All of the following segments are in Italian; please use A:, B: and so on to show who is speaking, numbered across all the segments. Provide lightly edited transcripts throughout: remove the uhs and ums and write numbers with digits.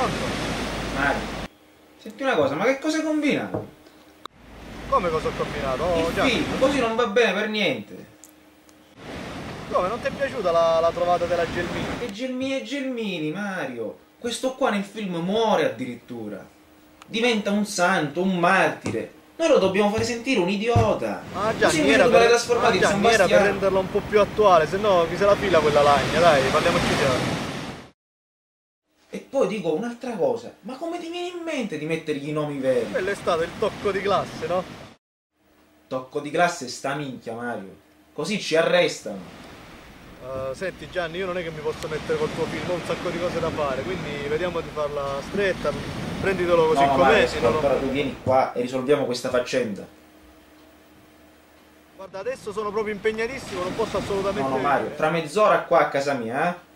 A: Pronto?
B: Mario, senti una cosa, ma che cosa hai combinato?
A: Come cosa ho combinato? Oh,
B: Il
A: già.
B: film, così non va bene per niente.
A: Come, non ti è piaciuta la trovata della Gelmini?
B: E Gelmini, Mario. Questo qua nel film muore addirittura. Diventa un santo, un martire. Noi lo dobbiamo fare sentire un idiota.
A: Ah
B: Così
A: Gianni,
B: invece tu l'hai trasformato in San
A: era per
B: Bastiano.
A: renderla un po' più attuale, se no chi se la fila quella lagna, dai, parliamoci chiaro.
B: E poi dico un'altra cosa, ma come ti viene in mente di mettergli i nomi veri?
A: Quello è stato il tocco di classe, no?
B: Tocco di classe sta minchia, Mario. Così ci arrestano.
A: Senti Gianni, io non è che mi posso mettere col tuo film, ho un sacco di cose da fare, quindi vediamo di farla stretta, prenditelo così
B: No,
A: com'è,
B: Mario,
A: se no
B: ascolta, ora tu vieni qua e risolviamo questa faccenda.
A: Guarda, adesso sono proprio impegnatissimo, non posso assolutamente...
B: No, Mario, tra mezz'ora qua a casa mia, eh?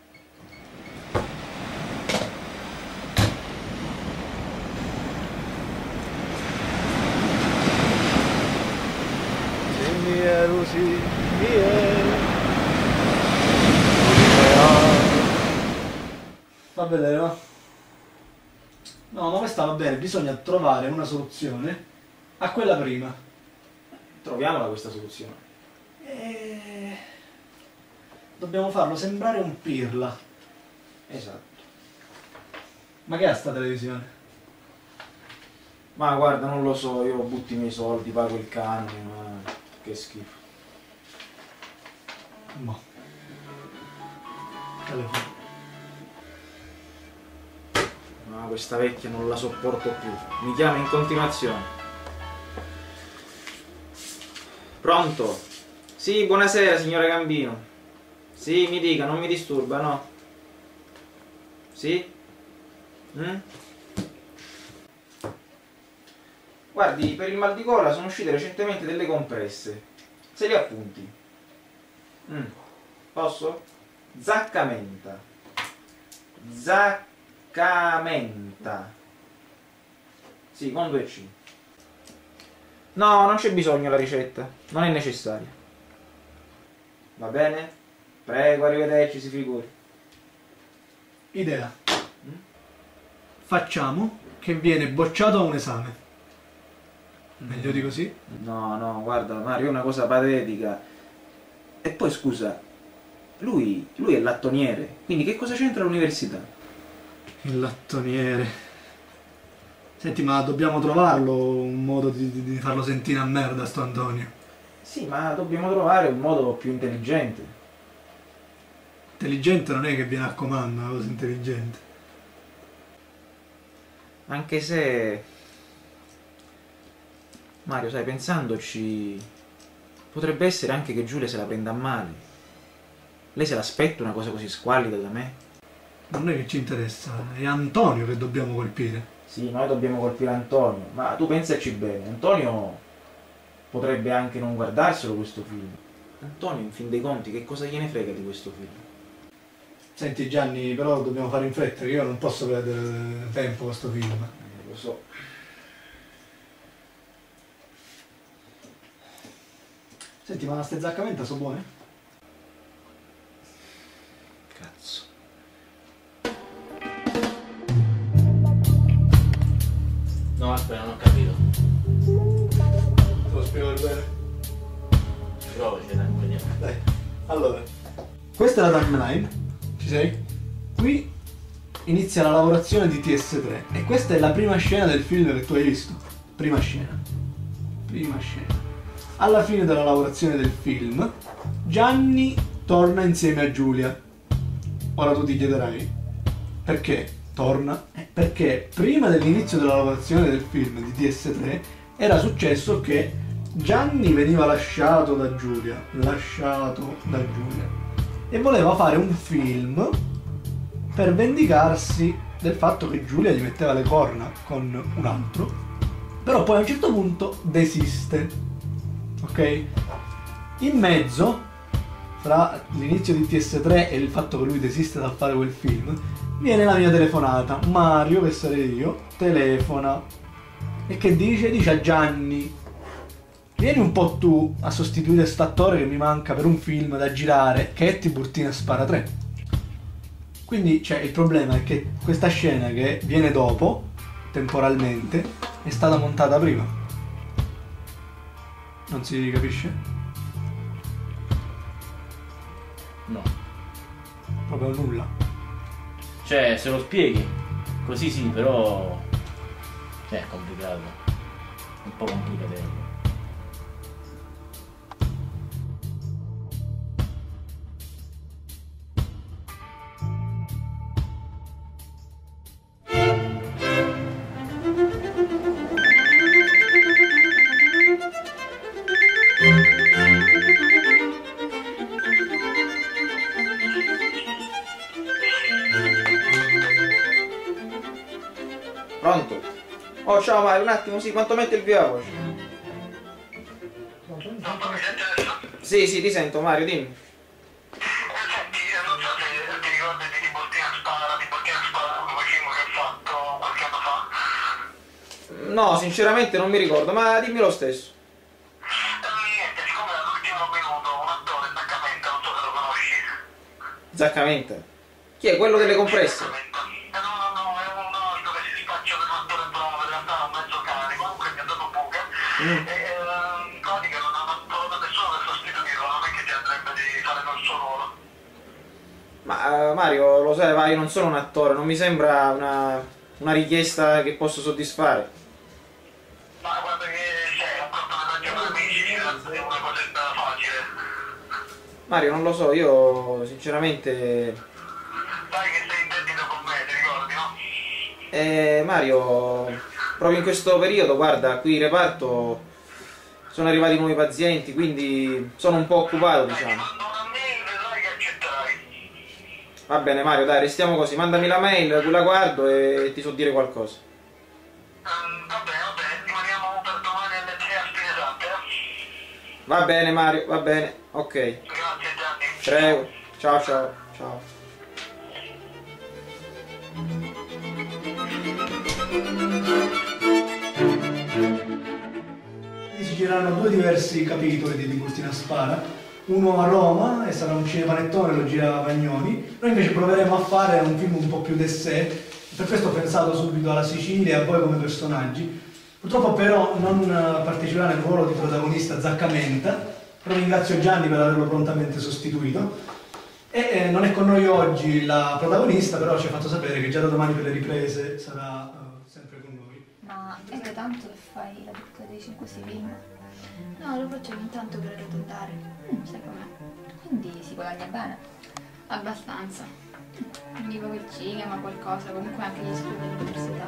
A: Se mi ero così,
C: Fa vedere, va? No, ma questa va bene, bisogna trovare una soluzione a quella prima.
B: Troviamola questa soluzione.
C: Dobbiamo farlo sembrare un pirla.
B: Esatto.
C: Ma che è sta televisione?
B: Ma guarda, non lo so, io butto i miei soldi, pago il canone, ma che schifo.
C: Boh. Telefono.
B: Ma questa vecchia non la sopporto più. Mi chiama in continuazione. Pronto? Sì, buonasera signora Gambino. Sì, mi dica, non mi disturba, no? Sì? Guardi, per il mal di gola sono uscite recentemente delle compresse. Se li appunti. Posso? Zaccamenta. Zaccamenta. Sì, con 2C. No, non c'è bisogno la ricetta. Non è necessaria. Va bene? Prego, arrivederci, si figuri.
C: Idea. Facciamo che viene bocciato a un esame. Meglio di così?
B: No, no, guarda Mario, è una cosa patetica. E poi scusa, lui è lattoniere, quindi che cosa c'entra l'università?
C: Il lattoniere. Senti, ma dobbiamo trovarlo un modo di farlo sentire a merda sto Antonio.
B: Sì, ma dobbiamo trovare un modo più intelligente.
C: Intelligente non è che viene a comando, una cosa intelligente.
B: Anche se... Mario, sai, pensandoci, potrebbe essere anche che Giulia se la prenda a male. Lei se l'aspetta una cosa così squallida da me?
C: Non è che ci interessa, è Antonio che dobbiamo colpire.
B: Sì, noi dobbiamo colpire Antonio, ma tu pensaci bene, Antonio potrebbe anche non guardarselo questo film. Antonio, in fin dei conti, che cosa gliene frega di questo film?
C: Senti Gianni, però dobbiamo fare in fretta, che io non posso perdere tempo con sto film.
B: Lo so.
C: Senti, ma ste zaccamenta sono buone?
B: Cazzo.
D: No, aspetta, non ho capito.
C: Te lo spiego bene.
D: Provaci, dai, vediamo.
C: Dai, allora. Questa è la timeline. Ci sei? Qui inizia la lavorazione di TS3 e questa è la prima scena del film che tu hai visto. Prima scena. Prima scena. Alla fine della lavorazione del film, Gianni torna insieme a Giulia. Ora tu ti chiederai, perché torna? Perché prima dell'inizio della lavorazione del film di TS3 era successo che Gianni veniva lasciato da Giulia. E voleva fare un film per vendicarsi del fatto che Giulia gli metteva le corna con un altro. Però poi a un certo punto desiste. Ok? In mezzo, fra l'inizio di TS3 e il fatto che lui desiste dal fare quel film, viene la mia telefonata. Mario, che sarei io, telefona. E che dice? Dice a Gianni: vieni un po' tu a sostituire quest'attore che mi manca per un film da girare, che è Tiburtina Spara 3. Quindi cioè, il problema è che questa scena che viene dopo, temporalmente, è stata montata prima. Non si capisce?
D: No.
C: Proprio nulla.
D: Cioè, se lo spieghi, così sì, però... Cioè, è complicato. Un po' complicato.
B: Pronto? Oh, ciao Mario, un attimo, sì, quanto mette il via voce? Sì, sì, ti sento Mario, dimmi.
E: Senti, non so se ti ricordi di Tiburtina Spara, come facciamo che ho fatto qualche anno fa.
B: No, sinceramente non mi ricordo, ma dimmi lo stesso.
E: Niente, siccome l'ultimo minuto un attore Zaccamenta, non so se lo conosci.
B: Zaccamenta. Chi è? Quello delle compresse?
E: No, è un altro che si spaccia per un attore bravo, in realtà è un mezzo cane, comunque mi ha dato buca. In pratica non ha trovato nessuno per sostituirlo, non è che ti andrebbe di fare il suo ruolo.
B: Ma Mario, lo sai, va, io non sono un attore, non mi sembra una richiesta che posso soddisfare.
E: Ma guarda che c'è un cortometraggio per amici, è una cosetta facile.
B: Mario, non lo so, io sinceramente...
E: Sai che sei in debito con me, ti ricordi, no?
B: Mario, proprio in questo periodo, guarda, qui in reparto sono arrivati nuovi pazienti, quindi sono un po' occupato, diciamo.
E: Manda una mail, vedrai che accetterai.
B: Va bene Mario, dai, restiamo così, mandami la mail, la guardo e ti so dire qualcosa.
E: Va bene, rimaniamo per domani alle 3 a fine esatte, eh?
B: Va bene Mario, va bene, ok.
E: Grazie Gianni.
B: Prego, ciao ciao, ciao.
C: Si gireranno due diversi capitoli di Tiburtina Spara, uno a Roma e sarà un cinepanettone, lo gira Vagnoni. Noi invece proveremo a fare un film un po' più d'essè, per questo ho pensato subito alla Sicilia e a voi come personaggi. Purtroppo però non parteciperà nel ruolo di protagonista Zaccamenta, però ringrazio Gianni per averlo prontamente sostituito. E non è con noi oggi la protagonista, però ci ha fatto sapere che già da domani per le riprese sarà sempre con noi.
F: Ma è da tanto che fai la dottoressa in questi film? No, lo faccio ogni tanto per arrotondare. Sai com'è? Quindi si guadagna bene? Abbastanza. Vivo il cinema, qualcosa, comunque anche gli studi all'università.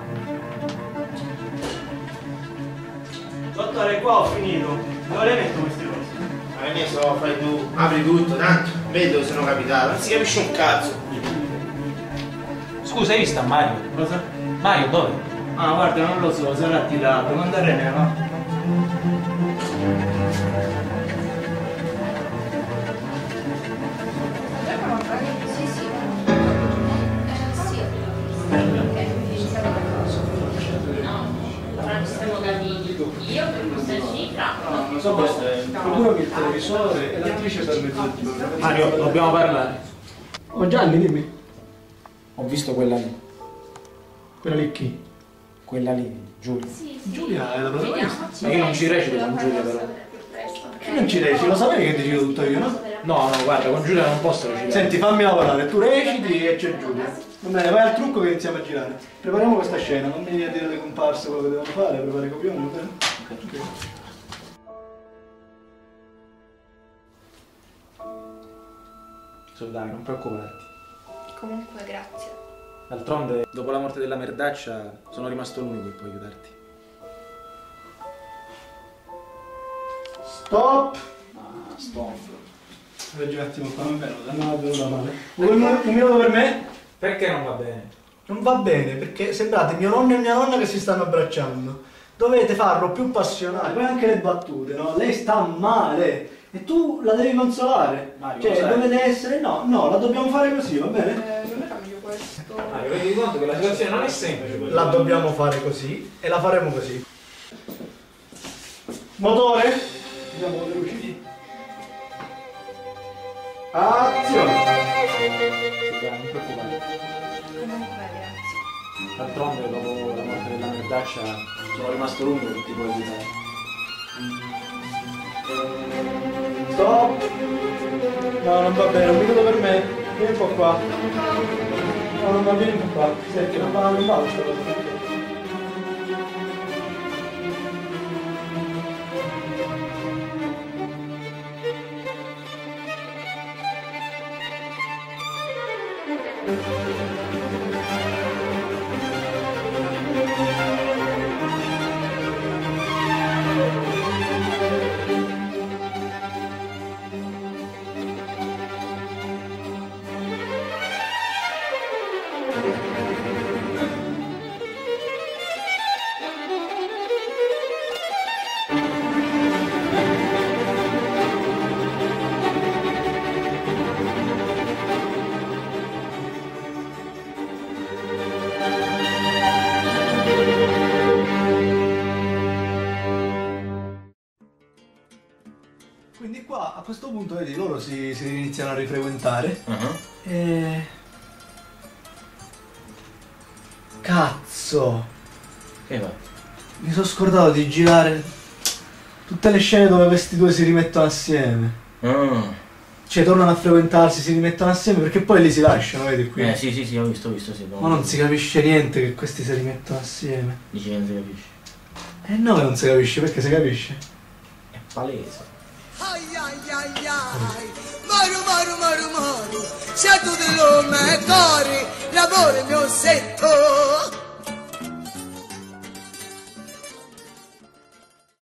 G: Dottore, qua ho finito. Dove le metto queste cose?
H: Ma che ne so, fai tu, apri tutto, tanto, vedi dove sono capitato, non si capisce un cazzo.
G: Scusa, hai visto a Mario? Cosa? Mario dove? Ah, guarda, non lo so, sarà tirato. Devo andare nero.
F: Sì, sì. Sì. Ok, ci sarà qualcosa.
I: Ora ci siamo capiti io per questa cifra.
C: Non so, procurami il televisore e l'attrice per mezz'ora.
G: Mario, dobbiamo parlare.
C: Oh Gianni, dimmi.
B: Ho visto quella lì,
C: Quella lì chi?
B: quella lì, Giulia.
C: Giulia è la protagonista.
B: Ma io non ci recito con Giulia però.
C: Che non ci reciti? Lo sapevi che decido tutto io, no?
B: No, no, guarda, con Giulia non posso recitare.
C: Senti, fammi lavorare, tu reciti e c'è Giulia. Va bene, vai al trucco che iniziamo a girare. Prepariamo questa scena, non mi dire le comparse, quello che devono fare, prepari i copioni, va bene? Ok.
B: Dai, non preoccuparti.
F: Comunque, grazie.
B: D'altronde, dopo la morte della merdaccia, sono rimasto l'unico che può aiutarti.
C: Stop!
B: Stop.
C: Leggi un attimo qua, non è venuta male. Un minuto per me?
B: Perché non va bene?
C: Non va bene, perché sembrate mio nonno e mia nonna che si stanno abbracciando. Dovete farlo più passionale, poi anche le battute, no? Lei sta male e tu la devi consolare.
B: Mario,
C: Cioè,
B: lo sai?
C: dovete essere... No, la dobbiamo fare così, va bene?
F: Non cambio questo.
B: Mario, rendi conto che la situazione non è semplice.
C: La dobbiamo fare così e la faremo così. Motore? Vediamo le luci. Azione!
B: Sì, dai, non preoccupare.
F: Comunque, grazie.
B: D'altronde, dopo la morte della merdaccia, sono rimasto lungo per ti puoi aiutare.
C: Stop! No, non va bene, un minuto per me. Vieni un po' qua. No, non va bene un po' qua. Senti, non va questa cosa. Quindi qua a questo punto vedi loro si iniziano a rifrequentare e... Cazzo!
D: Che va?
C: Mi sono scordato di girare tutte le scene dove questi due si rimettono assieme. Cioè tornano a frequentarsi, si rimettono assieme perché poi li si lasciano, vedi qui.
D: Sì, ho visto, sì.
C: Ma non si capisce niente che questi si rimettono assieme.
D: Dici che non si capisce?
C: No che non si capisce, perché si capisce.
D: È palese.
J: Ai ai ai ai, maru, se tu te lo me cori, l'amore mio setto.